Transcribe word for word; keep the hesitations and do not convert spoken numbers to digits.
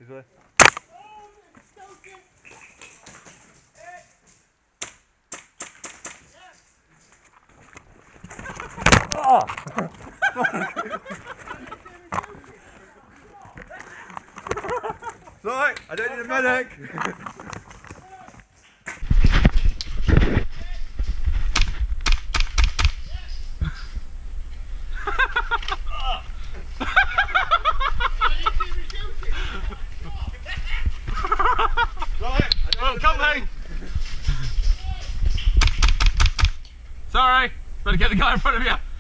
This way. Oh! Sorry, I don't need a medic. Well, coming! Sorry, better get the guy in front of you.